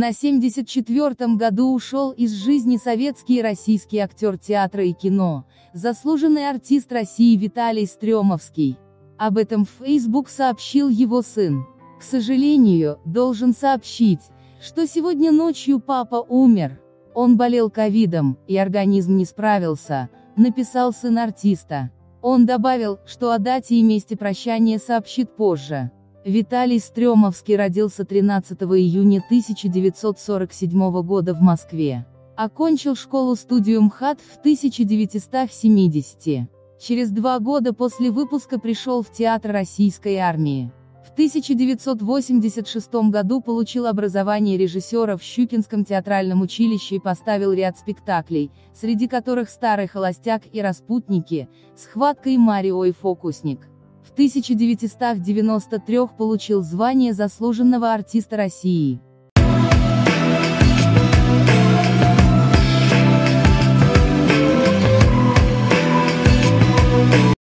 На 74-м году ушел из жизни советский и российский актер театра и кино, заслуженный артист России Виталий Стрёмовский. Об этом в Facebook сообщил его сын. К сожалению, должен сообщить, что сегодня ночью папа умер. Он болел ковидом, и организм не справился, написал сын артиста. Он добавил, что о дате и месте прощания сообщит позже. Виталий Стрёмовский родился 13 июня 1947 года в Москве. Окончил школу-студию МХАТ в 1970. Через 2 года после выпуска пришел в театр российской армии. В 1986 году получил образование режиссера в Щукинском театральном училище и поставил ряд спектаклей, среди которых «Старый холостяк» и «Распутники», «Схватка» и «Марио и фокусник». В 1993 получил звание заслуженного артиста России.